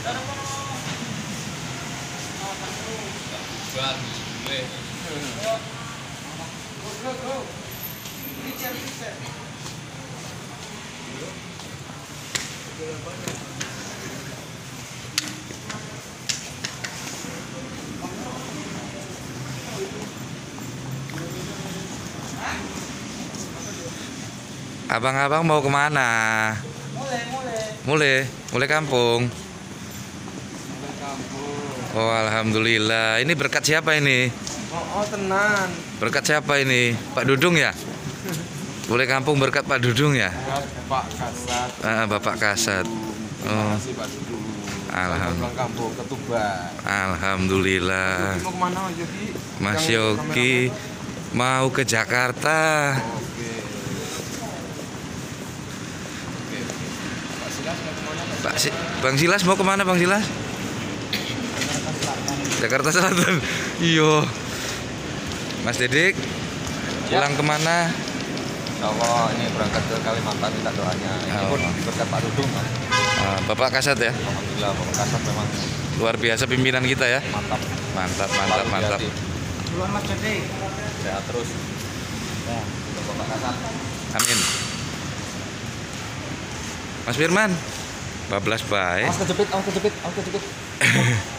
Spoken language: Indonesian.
Abang-abang mau kemana? Mulai kampung. Oh, alhamdulillah. Ini berkat siapa ini? Oh, tenan. Berkat siapa ini? Pak Dudung ya? Mulai kampung berkat Pak Dudung ya? Pak Kasat. Bapak Kasat. Oh. Pak Dudung. Alhamdulillah. Kampung Ketuban. Alhamdulillah. Mau kemana Mas Yogi? Mas Yogi mau ke Jakarta. Oke. Pak Silas mau kemana? Bang Silas mau kemana Bang Silas? Jakarta Selatan. Iyo. Mas Dedik pulang kemana? Insya Allah ini berangkat ke Kalimantan, minta doanya. Ini pun berkat Pak Dudung Mas. Bapak Kasat ya? Alhamdulillah Bapak Kasat memang Luar biasa pimpinan kita ya. mantap. Mantap. Duluan Mas Dedik. Sehat terus. Ya, untuk Bapak Kasat. Amin. Mas Firman, bablas baik. Awas kejepit.